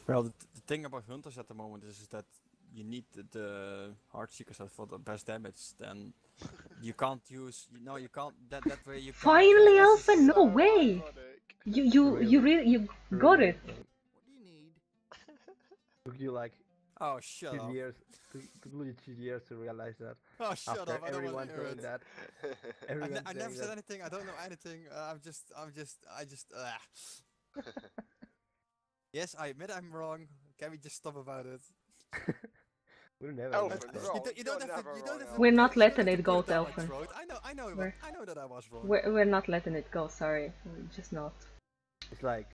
Well, the thing about hunters at the moment is that you need the heart seeker set for the best damage. Then you can't use. You can't. That way you can't. Finally, use Elfen! No So way! ironic. You really got it. What do you need? Took you like Oh, shut 2 up. years. Took you 2 years to realize that. Oh, shut After up. I don't everyone want to hear saying it. that. Everyone I never saying said that. anything. I don't know anything. I just. Yes, I admit I'm wrong. Can we just stop about it? We're never Elfen, like that. wrong. You don't You're have to. never You don't wrong, have to. We're not you don't letting have to it go, put down my Elfen. throat. I know that I was wrong. We're not letting it go. Sorry, we're just not. It's like